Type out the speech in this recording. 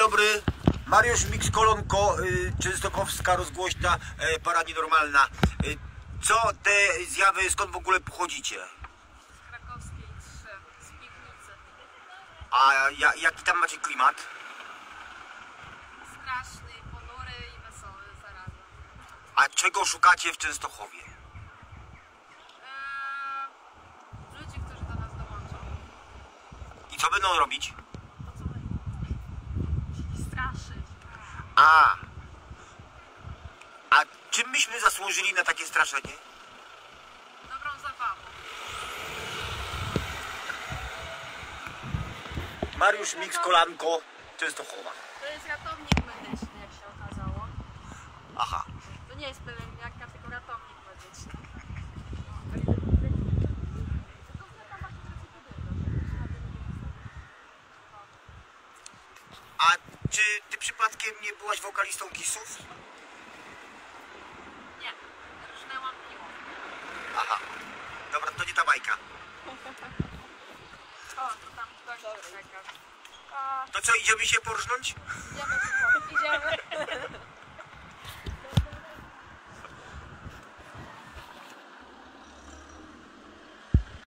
dobry, Mariusz Mix-Kolonko, częstochowska rozgłośna paranienormalna. Co te zjawy, skąd w ogóle pochodzicie? Z Krakowskiej 3, z Piwnicy. A jaki tam macie klimat? Straszny, ponury i wesoły zarazem. A czego szukacie w Częstochowie? Ludzi, którzy do nas dołączą. I co będą robić? To co straszyć. A czym myśmy zasłużyli na takie straszenie? Dobrą zabawą. Mariusz Mix-Kolanko, Częstochowa. To jest ratownik medyczny, jak się okazało. Aha. To nie jest pielęgniarka, tylko ratownik medyczny. A czy ty przypadkiem nie byłaś wokalistą Kissów? Nie, rżnęłam piło. Aha. Dobra, to nie ta bajka. O, to tam ktoś czeka. To co, idziemy się porżnąć? Idziemy się